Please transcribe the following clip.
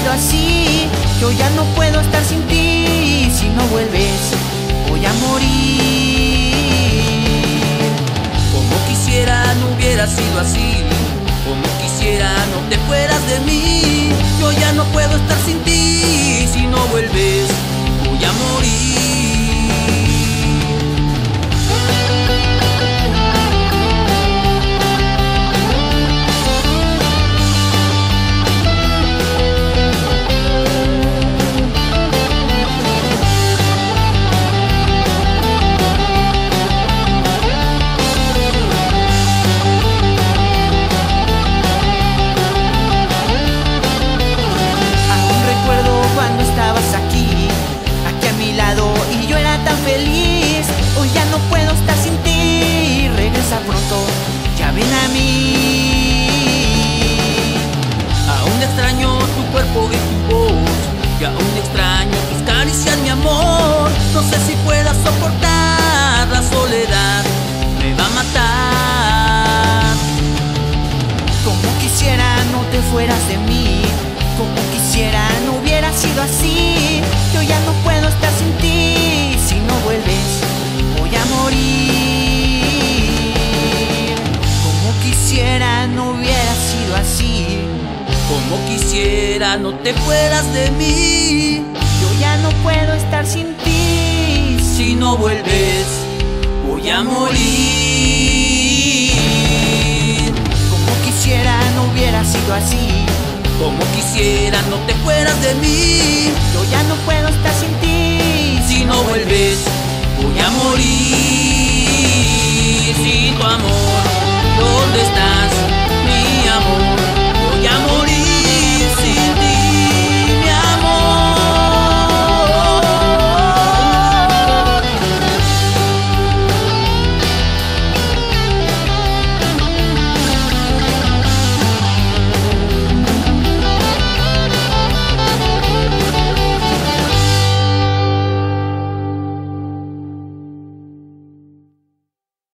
sido así. Yo ya no puedo estar sin ti. Si no vuelves, voy a morir. Como quisiera no hubiera sido así. Como quisiera no te fueras de mí. Yo ya no puedo estar sin ti. Si no vuelves, voy a morir. Y yo era tan feliz. Hoy ya no puedo estar sin ti. Regresa pronto, ya ven a mí. Aún extraño tu cuerpo y tu voz, y aún extraño tus caricias, mi amor. No sé si pueda soportar la soledad, me va a matar. Como quisiera no te fueras de mí. Como quisiera no hubiera sido así. Yo ya no puedo estar sin ti. Si no vuelves, voy a morir. Como quisiera no hubiera sido así. Como quisiera no te fueras de mí. Yo ya no puedo estar sin ti. Si no vuelves, voy a morir. Como quisiera no hubiera sido así. Como quisiera no te fueras de mí. Yo ya no puedo estar sin ti. Si no vuelves, voy a morir. Sin tu amor, ¿dónde estás?